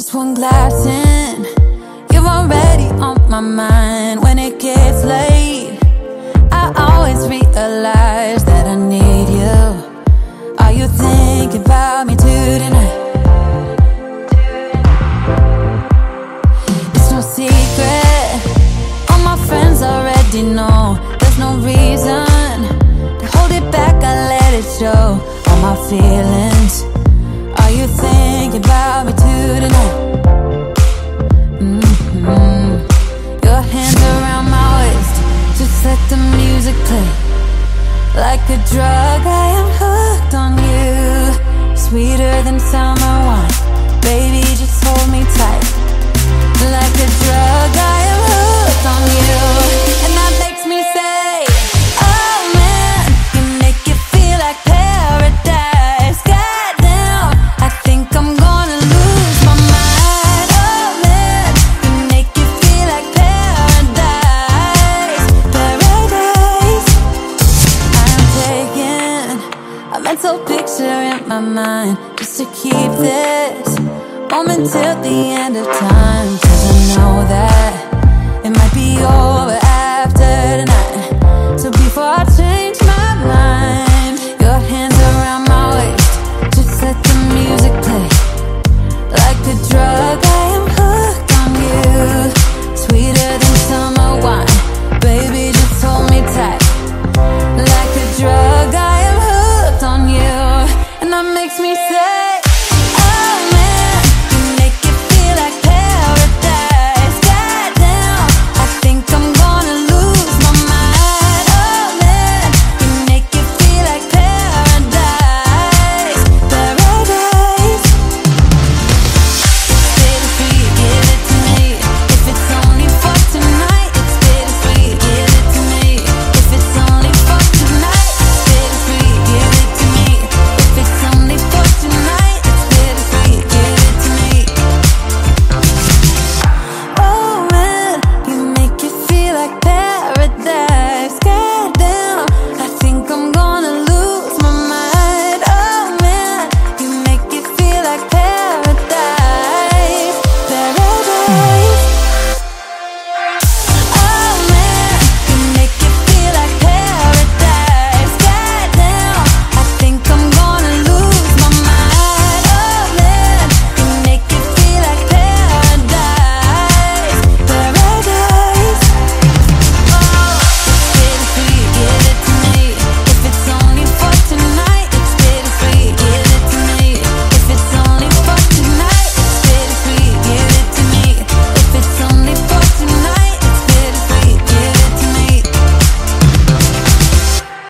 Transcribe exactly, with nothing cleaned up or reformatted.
Just one glass in, you're already on my mind. When it gets late, I always realize that I need you. Are you thinking about me too tonight? It's no secret, all my friends already know. There's no reason to hold it back, I let it show. All my feelings, are you thinking about me too tonight? Mm-hmm. Your hands around my waist, just let the music play. Like a drug, I am hooked on you. Sweeter than summer wine, baby, just hold me tight. Like a drug, I am hooked on you. And that makes me say, oh man, you make it feel like paradise. Goddamn, I think I'm gonna lose my mind. Oh man, you make it feel like paradise. Paradise. I'm taking a mental picture in my mind, just to keep this moment till the end of time. Cause I know that it might be over